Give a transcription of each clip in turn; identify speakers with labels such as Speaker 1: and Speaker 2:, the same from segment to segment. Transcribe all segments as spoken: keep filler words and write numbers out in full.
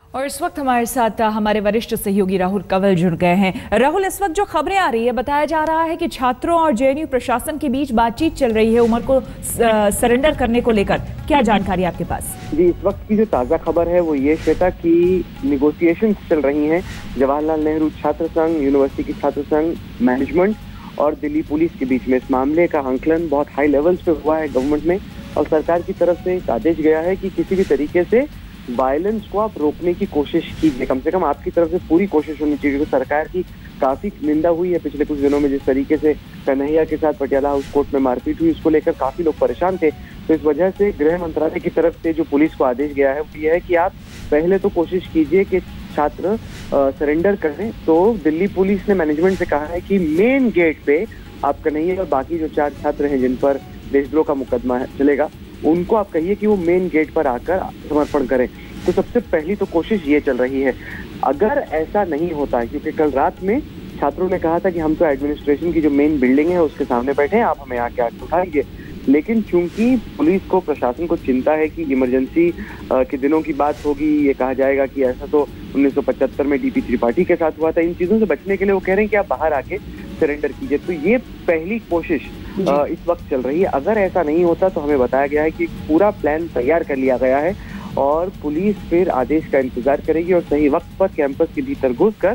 Speaker 1: और इस वक्त हमारे साथ हमारे वरिष्ठ सहयोगी राहुल कंवल जुड़ गए हैं। राहुल, इस वक्त जो खबरें आ रही है, बताया जा रहा है कि छात्रों और जेएनयू प्रशासन के बीच बातचीत चल रही है उमर को सरेंडर करने को लेकर, क्या जानकारी आपके पास?
Speaker 2: जी, इस वक्त की जो ताज़ा खबर है वो ये श्वेता कि निगोशिएशंस चल रही हैं जवाहरलाल नेहरू छात्र संघ, यूनिवर्सिटी की छात्र संघ, मैनेजमेंट और दिल्ली पुलिस के बीच में। इस मामले का आंकलन बहुत हाई लेवल्स पे हुआ है गवर्नमेंट में, और सरकार की तरफ से एक आदेश गया है कि किसी भी तरीके से वायलेंस को आप रोकने की कोशिश कीजिए। कम से कम आपकी तरफ से पूरी कोशिश होनी चाहिए, क्योंकि सरकार की काफी निंदा हुई है पिछले कुछ दिनों में। जिस तरीके से कन्हैया के साथ पटियाला हाउस कोर्ट में मारपीट हुई, उसको लेकर काफी लोग परेशान थे। तो इस वजह से गृह मंत्रालय की तरफ से जो पुलिस को आदेश गया है वो ये है कि आप पहले तो कोशिश कीजिए कि छात्र सरेंडर करें। तो दिल्ली पुलिस ने मैनेजमेंट से कहा है कि मेन गेट पे आप कन्हैया और बाकी जो चार छात्र हैं जिन पर देशद्रोह का मुकदमा चलेगा, उनको आप कहिए कि वो मेन गेट पर आकर समर्पण करें। तो सबसे पहली तो कोशिश ये चल रही है। अगर ऐसा नहीं होता है, क्योंकि कल रात में छात्रों ने कहा था कि हम तो एडमिनिस्ट्रेशन की जो मेन बिल्डिंग है उसके सामने बैठे हैं, आप हमें आके आके उठाएंगे, लेकिन चूंकि पुलिस को, प्रशासन को चिंता है कि इमरजेंसी के दिनों की बात होगी, ये कहा जाएगा कि ऐसा तो उन्नीस सौ पचहत्तर में डीपी त्रिपाठी के साथ हुआ था, इन चीजों से बचने के लिए वो कह रहे हैं कि आप बाहर आके सरेंडर कीजिए। तो ये पहली कोशिश इस वक्त चल रही है। अगर ऐसा नहीं होता तो हमें बताया गया है कि पूरा प्लान तैयार कर लिया गया है और पुलिस फिर आदेश का इंतजार करेगी और सही वक्त पर कैंपस के भीतर घुसकर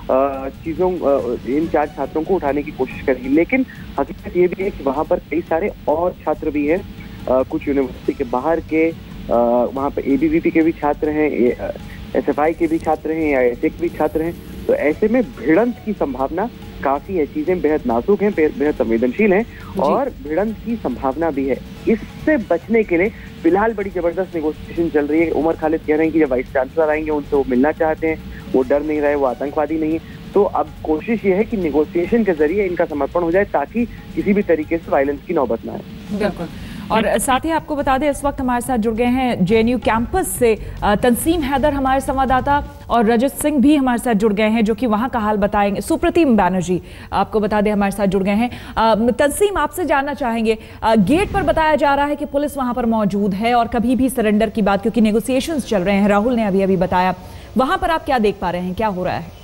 Speaker 2: चीजों इन चार छात्रों को उठाने की कोशिश करेगी। लेकिन हकीकत ये भी है कि वहाँ पर कई सारे और छात्र भी हैं, कुछ यूनिवर्सिटी के बाहर के, वहाँ पर एबीवीपी के भी छात्र हैं, एसएफआई के भी छात्र हैं, या एसए के भी छात्र हैं। तो ऐसे में भिड़ंत की संभावना काफी है। चीजें बेहद नाजुक हैं, बेहद संवेदनशील हैं और भिड़ंत की संभावना भी है। इससे बचने के लिए फिलहाल बड़ी जबरदस्त नेगोशिएशन चल रही है। उमर खालिद कह रहे हैं कि जब वाइस चांसलर आएंगे उनसे वो मिलना चाहते हैं, वो डर नहीं रहे, वो आतंकवादी नहीं है। तो अब कोशिश ये है कि नेगोशिएशन के जरिए इनका समर्पण हो जाए ताकि किसी भी तरीके से वायलेंस की नौबत ना आए।
Speaker 1: बिल्कुल। और साथ ही आपको बता दें, इस वक्त हमारे साथ जुड़ गए हैं जेएनयू कैंपस से तंसीम हैदर हमारे संवाददाता, और रजत सिंह भी हमारे साथ जुड़ गए हैं जो कि वहां का हाल बताएंगे। सुप्रतिम बैनर्जी आपको बता दें हमारे साथ जुड़ गए हैं। तंसीम, आपसे जानना चाहेंगे, गेट पर बताया जा रहा है कि पुलिस वहां पर मौजूद है और कभी भी सरेंडर की बात, क्योंकि नेगोशिएशंस चल रहे हैं, राहुल ने अभी अभी बताया, वहां पर आप क्या देख पा रहे हैं, क्या हो रहा है?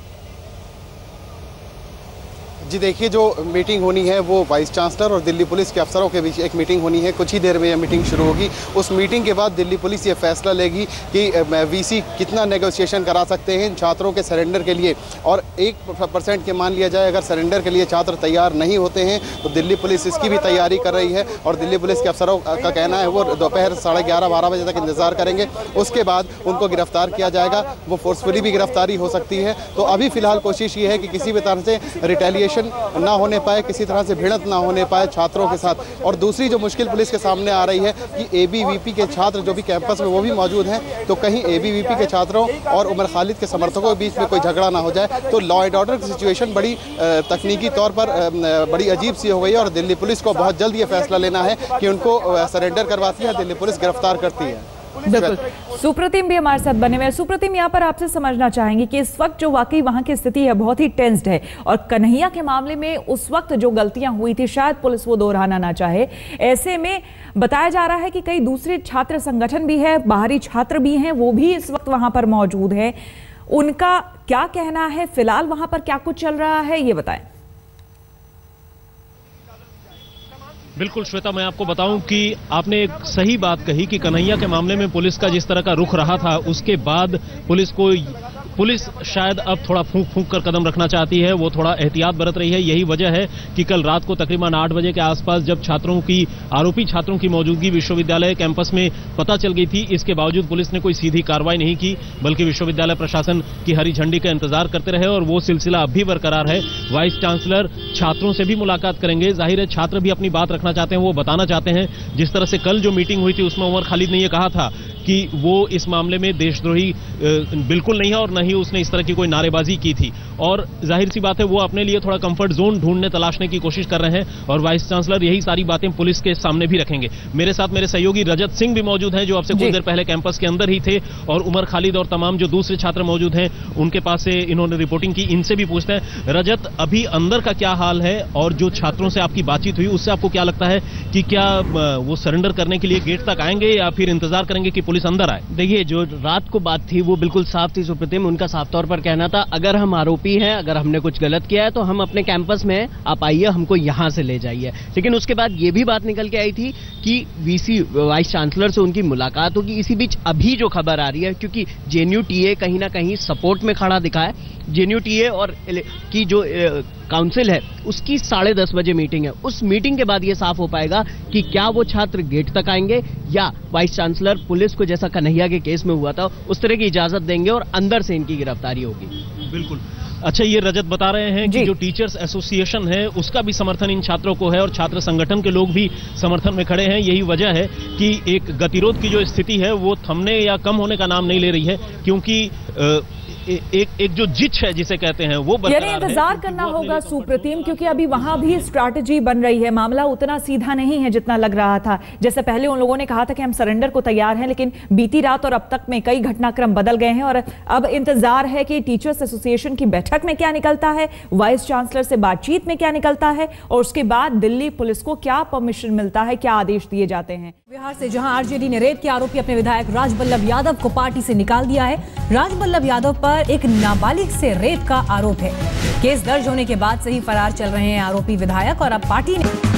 Speaker 3: जी देखिए, जो मीटिंग होनी है वो वाइस चांसलर और दिल्ली पुलिस के अफसरों के बीच एक मीटिंग होनी है। कुछ ही देर में यह मीटिंग शुरू होगी। उस मीटिंग के बाद दिल्ली पुलिस ये फैसला लेगी कि वीसी कितना नेगोशिएशन करा सकते हैं इन छात्रों के सरेंडर के लिए। और एक परसेंट के मान लिया जाए, अगर सरेंडर के लिए छात्र तैयार नहीं होते हैं तो दिल्ली पुलिस इसकी भी तैयारी कर रही है। और दिल्ली पुलिस के अफसरों का कहना है वो दोपहर साढ़े ग्यारह बारह बजे तक इंतजार करेंगे, उसके बाद उनको गिरफ्तार किया जाएगा। वो फोर्सफुली भी गिरफ्तारी हो सकती है। तो अभी फिलहाल कोशिश ये है कि किसी भी तरह से रिटेलिएशन ना होने पाए, किसी तरह से भिड़ंत ना होने पाए छात्रों के साथ। और दूसरी जो मुश्किल पुलिस के सामने आ रही है कि एबीवीपी के छात्र जो भी कैंपस में वो भी मौजूद हैं, तो कहीं एबीवीपी के छात्रों और उमर खालिद के समर्थकों के बीच में कोई झगड़ा ना हो जाए। तो लॉ एंड ऑर्डर की सिचुएशन बड़ी तकनीकी तौर पर बड़ी अजीब सी हो गई है और दिल्ली पुलिस को बहुत जल्द ये फैसला लेना है कि उनको सरेंडर करवाती है, दिल्ली पुलिस गिरफ्तार करती है।
Speaker 1: बिल्कुल। सुप्रतिम भी हमारे साथ बने हुए हैं। सुप्रतिम, यहाँ पर आपसे समझना चाहेंगे कि इस वक्त जो वाकई वहां की स्थिति है बहुत ही टेंस्ड है, और कन्हैया के मामले में उस वक्त जो गलतियां हुई थी शायद पुलिस वो दोहराना ना चाहे। ऐसे में बताया जा रहा है कि कई दूसरे छात्र संगठन भी है, बाहरी छात्र भी हैं, वो भी इस वक्त वहां पर मौजूद है। उनका क्या कहना है, फिलहाल वहां पर क्या कुछ चल रहा है, ये बताएं।
Speaker 4: बिल्कुल श्वेता, मैं आपको बताऊं कि आपने एक सही बात कही कि कन्हैया के मामले में पुलिस का जिस तरह का रुख रहा था, उसके बाद पुलिस को पुलिस शायद अब थोड़ा फूंक फूंक कर कदम रखना चाहती है, वो थोड़ा एहतियात बरत रही है। यही वजह है कि कल रात को तकरीबन आठ बजे के आसपास जब छात्रों की, आरोपी छात्रों की मौजूदगी विश्वविद्यालय कैंपस में पता चल गई थी, इसके बावजूद पुलिस ने कोई सीधी कार्रवाई नहीं की, बल्कि विश्वविद्यालय प्रशासन की हरी झंडी का इंतजार करते रहे और वो सिलसिला अब भी बरकरार है। वाइस चांसलर छात्रों से भी मुलाकात करेंगे। जाहिर है छात्र भी अपनी बात रखना चाहते हैं, वो बताना चाहते हैं। जिस तरह से कल जो मीटिंग हुई थी उसमें उमर खालिद ने यह कहा था कि वो इस मामले में देशद्रोही बिल्कुल नहीं है और न ही उसने इस तरह की कोई नारेबाजी की थी। और जाहिर सी बात है वो अपने लिए थोड़ा कंफर्ट जोन ढूंढने तलाशने की कोशिश कर रहे हैं और वाइस चांसलर यही सारी बातें पुलिस के सामने भी रखेंगे। मेरे साथ मेरे सहयोगी रजत सिंह भी मौजूद हैं जो अब से कुछ देर पहले कैंपस के अंदर ही थे, और उमर खालिद और तमाम जो दूसरे छात्र मौजूद हैं उनके पास से इन्होंने रिपोर्टिंग की, इनसे भी पूछते हैं। रजत, अभी अंदर का क्या हाल है और जो छात्रों से आपकी बातचीत हुई उससे आपको क्या लगता है कि क्या वो सरेंडर करने के लिए गेट तक आएंगे या फिर इंतजार करेंगे कि पुलिस पुलिस अंदर आए।
Speaker 5: देखिए, जो रात को बात थी वो बिल्कुल साफ थी सुप्रीतिम। उनका साफ तौर पर कहना था, अगर हम आरोपी हैं, अगर हमने कुछ गलत किया है तो हम अपने कैंपस में हैं, आप आइए, हमको यहाँ से ले जाइए। लेकिन उसके बाद ये भी बात निकल के आई थी कि वीसी वाइस चांसलर से उनकी मुलाकात होगी। इसी बीच अभी जो खबर आ रही है, क्योंकि जेएनयू टीए कहीं ना कहीं सपोर्ट में खड़ा दिखा है, जेएनयू टीए और की जो काउंसिल है उसकी साढ़े दस बजे मीटिंग है। उस मीटिंग के बाद ये साफ हो पाएगा कि क्या वो छात्र गेट तक आएंगे या वाइस चांसलर पुलिस को, जैसा कन्हैया के केस में हुआ था, उस तरह की इजाजत देंगे और अंदर से इनकी गिरफ्तारी होगी।
Speaker 4: बिल्कुल। अच्छा, ये रजत बता रहे हैं कि जो टीचर्स एसोसिएशन है उसका भी समर्थन इन छात्रों को है और छात्र संगठन के लोग भी समर्थन में खड़े हैं। यही वजह है कि एक गतिरोध की जो स्थिति है वो थमने या कम होने का नाम नहीं ले रही है, क्योंकि आ, एक एक जो जिच है जिसे कहते हैं वो
Speaker 1: यानी इंतजार करना होगा सुप्रीतिम, क्योंकि अभी वहां भी स्ट्रैटेजी बन रही है। मामला उतना सीधा नहीं है जितना लग रहा था। जैसे पहले उन लोगों ने कहा था कि हम सरेंडर को तैयार हैं, लेकिन बीती रात और अब तक में कई घटनाक्रम बदल गए हैं और अब इंतजार है कि टीचर्स एसोसिएशन की बैठक में क्या निकलता है, वाइस चांसलर से बातचीत में क्या निकलता है और उसके बाद दिल्ली पुलिस को क्या परमिशन मिलता है, क्या आदेश दिए जाते हैं।
Speaker 6: बिहार से जहां आरजेडी ने रेप के आरोपी अपने विधायक राजबल्लभ यादव को पार्टी से निकाल दिया है। राजबल्लभ यादव पर एक नाबालिग से रेप का आरोप है। केस दर्ज होने के बाद से ही फरार चल रहे हैं आरोपी विधायक और अब पार्टी ने